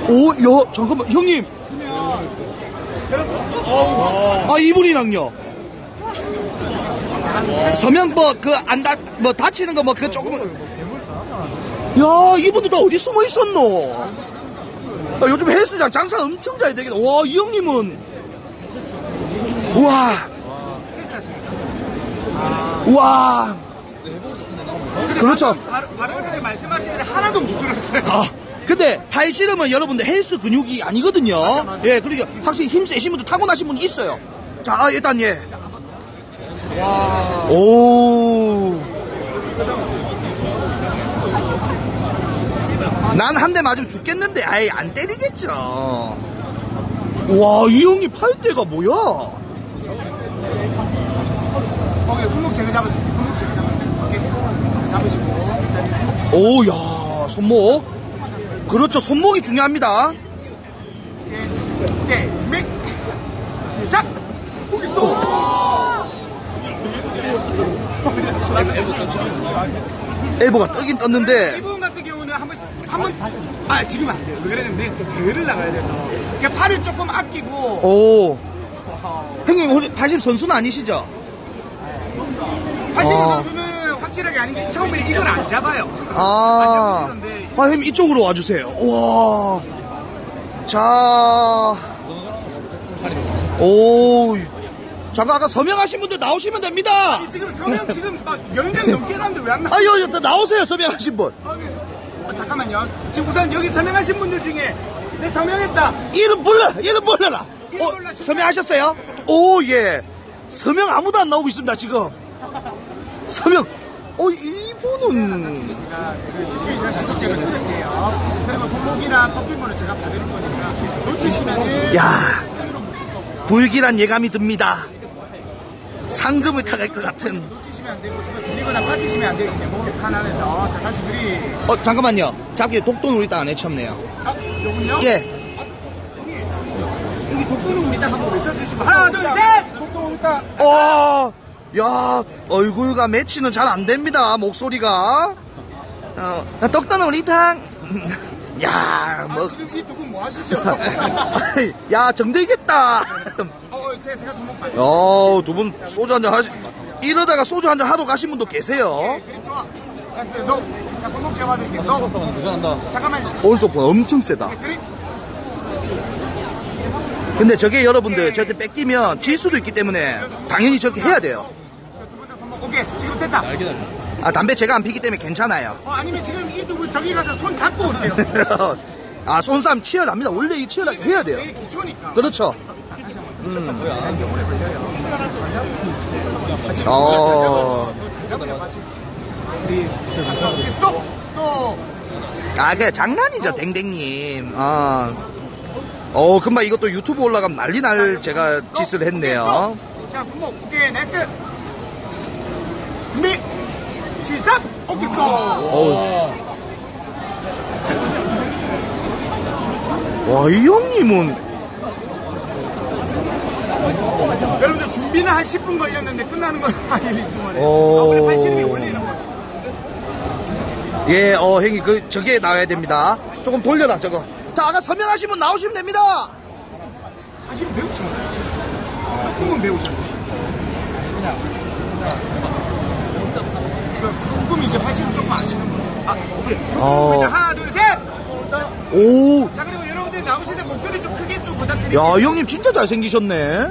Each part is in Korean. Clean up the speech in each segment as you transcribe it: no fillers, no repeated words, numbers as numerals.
오, 야, 잠깐만, 형님. 아, 이분이랑요. 서명 뭐, 다치는 거 뭐, 그거 조금. 야, 이분들 다 어디 숨어 있었노? 아, 요즘 헬스장 장사 엄청 잘 되겠다. 와, 이 형님은. 우와. 우와. 그렇죠. 바로 전에 말씀하시는데 하나도 못 들었어요. 아, 근데 팔씨름은 여러분들 헬스 근육이 아니거든요. 맞아. 예, 그러니까 확실히 힘 세신 분들 타고나신 분이 있어요. 자, 일단 예. 와. 오. 난 한 대 맞으면 죽겠는데, 아예 안 때리겠죠. 와, 이 형님 팔대가 뭐야? 손목 제가 잡으시고. 오, 야, 손목. 그렇죠, 손목이 중요합니다. 오케이, 준비. 시작! 여기 또! 엘보가 뜨긴 떴는데. 이분 같은 경우는 지금 안 돼요. 왜 그랬는데, 대회를 나가야 돼서. 그러니까 팔을 조금 아끼고. 오. 형님, 혹시 80 선수는 아니시죠? 80 선수는 확실하게 아닌 게 처음에 이걸 안 잡아요. 아, 형님 이쪽으로 와주세요. 와. 자. 오. 잠깐, 아까 서명하신 분들 나오시면 됩니다. 아니, 지금 서명 지금 막 10명 넘게 나왔는데 왜 안 나와? 아유, 나오세요, 서명하신 분. 잠깐만요. 지금 우선 여기 서명하신 분들 중에 내 서명했다. 이름 불러라. 서명하셨어요? 오, 예. 서명 아무도 안 나오고 있습니다, 지금. 서명. 이분은. 제가 실주의자 지급계를 드릴게요. 그리고 손목이랑 꺾인거는 제가 받을 거니까 놓치시면은. 야, 불길한 예감이 듭니다. 상금을 타갈 것 같은. 놓치시면 안 되고, 이거 들리거나 빠지시면 안 되기 때문에 칸 안에서. 자, 다시 그리. 잠깐만요. 잡기에 독도놀이 딱 안 해쳤네요. 요분요? 예. 여기 독도놀이 딱 한번 외쳐주시고. 하나, 둘, 셋! 독도놀이 딱. 야, 얼굴과 매치는 잘 안 됩니다, 목소리가. 독도놀이탕. 야, 뭐. 지금 이 두 분 뭐 하시죠? 야, 정들겠다. 제가 손목 봐요. 두 분 소주 한잔 이러다가 소주 한잔 하러 가신 분도 계세요. 그림 좋아. 됐어요. 자, 손목 제가 받을게요. 잠깐만요. 오른쪽 분 엄청 세다. 그림. 근데 저게 여러분들 저한테 뺏기면 질 수도 있기 때문에 당연히 저렇게 해야 돼요. 두 분 다 손목. 오케이. 지금 됐다. 아, 담배 제가 안 피기 때문에 괜찮아요. 아니면 지금 이 두 분 저기 가서 손 잡고 오세요. 아, 손싸움 치열합니다. 원래 이 치열하게 해야 돼요. 되게 기초니까. 그렇죠. 스톱! 아, 그게 장난이죠, 댕댕님. 금방 이것도 유튜브 올라가면 난리 날 제가 짓을 했네요. 자, 손목. 오케이, 넥스. 준비. 시작! 오케이, 스톱! 와, 이 형님은. 여러분들 준비는 한 10분 걸렸는데 끝나는 건 아니지 주말에. 원래 팔씨름이 원래 이런 거. 예, 형님, 저게 나와야 됩니다. 조금 돌려라, 저거. 자, 아까 서명하신 분 나오시면 됩니다. 팔씨름 배우시면 돼요. 조금은 배우셨어요. 조금 이제 팔씨름 조금 아시는 분. 오케이. 하나, 둘, 셋! 오. 자, 그리고 여러분들 나오실 때 목소리 좀 크게 좀 부탁드릴게요. 야, 이 형님 진짜 잘생기셨네.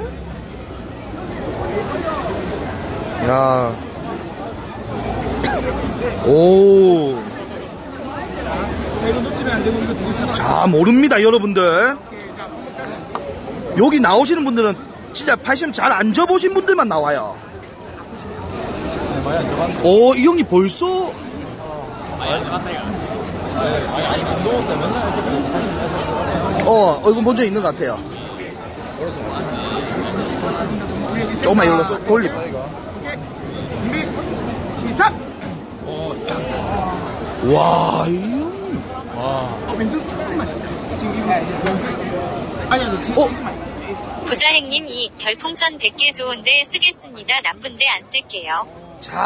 야. 오. 자, 이거 놓치면 안 되고 이거 드리면. 자, 모릅니다, 여러분들. 자, 손목 다시. 여기 나오시는 분들은 진짜 팔씨름 잘 안 져보신 분들만 나와요. 이 형님 벌써. 이거 먼저 있는 것 같아요. 조금만 열로 쏙 돌리고. 준비, 시작! 와, 이 형. 왼쪽 조금만. 지금 이거 연습. 아니요, 지금만. 부자행님 이 별풍선 100개 좋은데 쓰겠습니다. 남분데 안 쓸게요.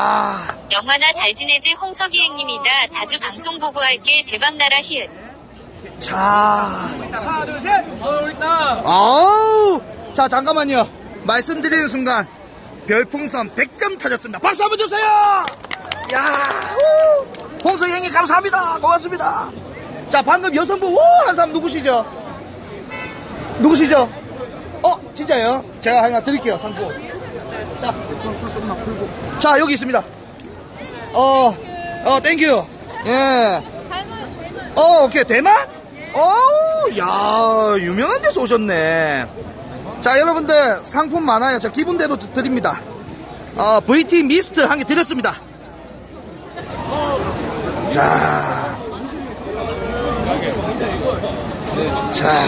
자. 영화나 잘 지내지 홍석이행님이다. 자주 방송 보고 할게. 대박나라 히읗. 자, 하나, 둘, 셋. 아우, 자, 잠깐만요. 말씀드리는 순간, 별풍선 100점 타셨습니다. 박수 한번 주세요! 야, 홍성이 형님 감사합니다. 고맙습니다. 자, 방금 여성분, 한 사람 누구시죠? 누구시죠? 진짜요? 제가 하나 드릴게요, 상품. 자, 조금만 풀고. 자, 여기 있습니다. 땡큐. 예. 오케이, 대만? 야, 유명한 데서 오셨네. 자, 여러분들, 상품 많아요. 자, 기분대로 드립니다. VT 미스트 한 개 드렸습니다. 자. 자.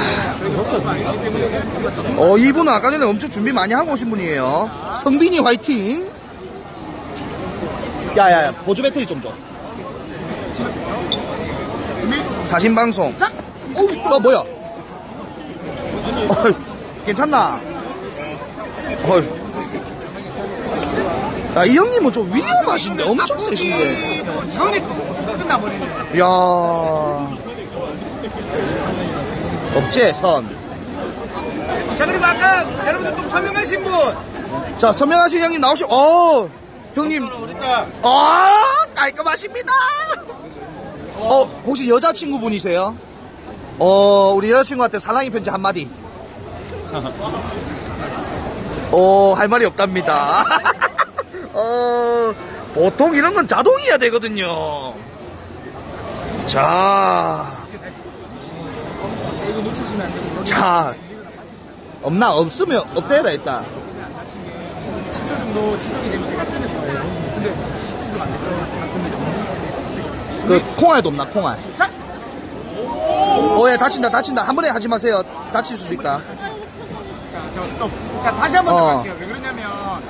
이분은 아까 전에 엄청 준비 많이 하고 오신 분이에요. 성빈이 화이팅. 야야야, 보조 배터리 좀 줘. 사진 방송. 뭐야? 괜찮나? 야, 이 형님은 좀 위험하신데, 엄청 세신데. 전에 끝나버리네. 야, 업체 선. 자, 그리고 아까 여러분들 또 설명하신 분. 자, 서명하신 형님 형님. 깔끔하십니다. 혹시 여자친구분이세요? 우리 여자친구한테 사랑의 편지 한마디. 할 말이 없답니다. 보통 이런 건 자동이어야 되거든요. 자, 이거 놓치시면 안 되고. 자, 없으면 없대라 일단. 10초 정도 지속이 되면 제가 끊을 거예요. 근데 지속 안 될 것 같습니다. 콩알도 없나, 콩알. 자, 예, 다친다. 한 번에 하지 마세요. 다칠 수도 있다. 자, 다시 한 번 더 어. 갈게요. 왜 그러냐면,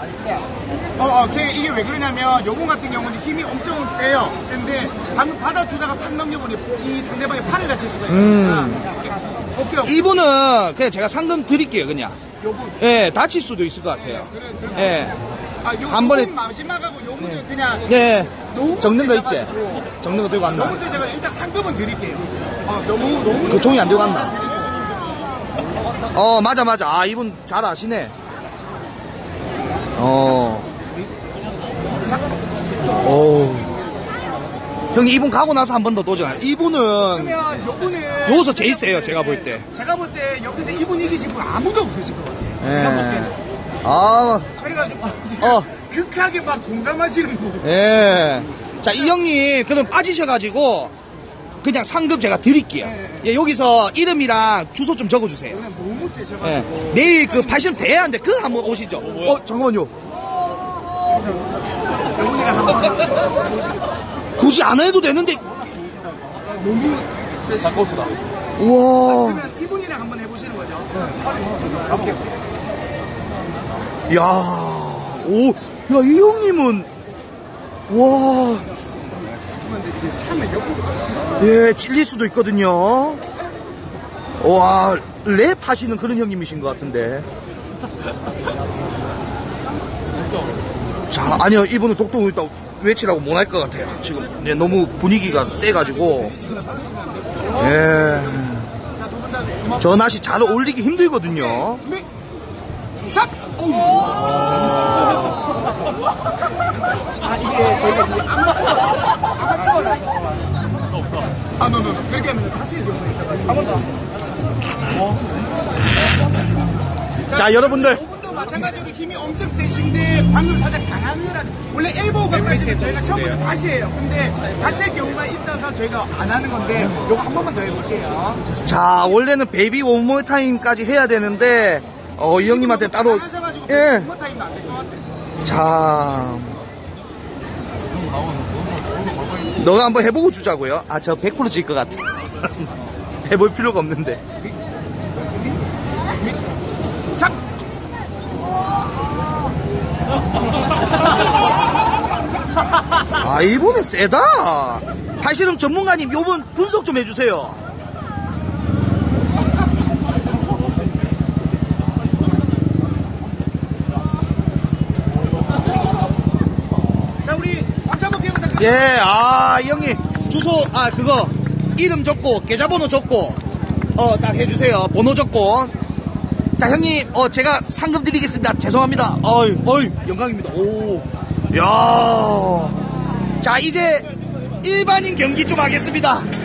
이게 왜 그러냐면, 요번 같은 경우는 힘이 엄청 세요. 센데, 방금 받아주다가 탁 넘겨보니 이 상대방의 팔을 다칠 수가 있으니까. 오케이. 이분은 그냥 제가 상금 드릴게요, 그냥. 요분. 예, 다칠 수도 있을 것 같아요. 예. 한 번에- 마지막하고 요분은 그냥 네. 너무 적는 거 있지? 세져가지고 적는 거 들고 왔나? 너무 세져가 일단 상금은 드릴게요. 너무. 그 종이 안 들고 왔나? 맞아. 이분 잘 아시네. 형님, 이분 가고 나서 한 번 더 도전해요. 이분은, 그러면 요분은. 여기서 제일 세요, 제가 볼 때. 제가 볼 때 여기서 이분 이기신 분 아무도 없으실 것 같아요. 예. 제가 볼 때는. 그래가지고 지금 극하게 막 공감하시는 분. 예. 자, 이 형님, 그럼 빠지셔가지고, 그냥 상금 제가 드릴게요. 예, 여기서 이름이랑 주소 좀 적어주세요. 그냥 너무 세셔가지고. 예. 내일 발시험 돼야 하는데, 그거 한번 오시죠. 잠깐만요. 요분이랑 한번 굳이 안 해도 되는데, 너무 바꿔수다. 우와. 그러면 이분이랑 한번 해보시는 거죠. 야, 이 형님은, 와. 참에 예, 찔릴 수도 있거든요. 와, 랩 하시는 그런 형님이신 것 같은데. 자, 아니요, 이분은 독도 일단 외치라고 못 할 것 같아요. 지금 이제 너무 분위기가 세가지고. 예. 저 낯이 잘 어울리기 힘들거든요. 자! 이게 저희가 이제 아마추어라서. 그렇게 하면 다칠 경우가 있어가지고. 한번 더. 자, 여러분들. 이분도 마찬가지로 힘이 엄청 세신데 방금 살짝 강하느라 원래 엘보우까지는 저희가 처음부터 다시 해요. 근데 다칠 경우가 있어서 저희가 안 하는 건데 요거 한 번만 더 해볼게요. 자, 원래는 베이비 원몰 타임까지 해야 되는데, 이 형님한테 따로. 하셔가지고 예. 한번 타임도 안 될 것 같아요. 자. 너가 한번 해보고 주자고요. 저 100% 질 것 같아. 해볼 필요가 없는데. 자! 이번에 세다. 팔씨름 전문가님, 요번 분석 좀 해주세요. 자, 우리 박수 한번 기회부탁드립니다. 예, 이 형님, 주소, 그거, 이름 적고 계좌번호 적고 딱 해주세요. 번호 적고. 자 형님 제가 상금 드리겠습니다. 죄송합니다. 어이 영광입니다. 오, 야. 자 이제 일반인 경기 좀 하겠습니다.